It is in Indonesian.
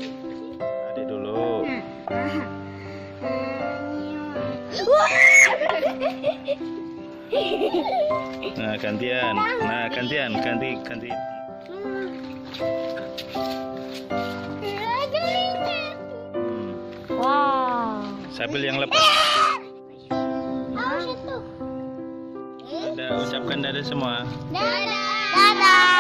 Adik dulu. Nah, gantian. Nah, gantian, ganti. Wow. Sambil yang lepas. Udah ucapkan dadah semua. Dadah. Dadah.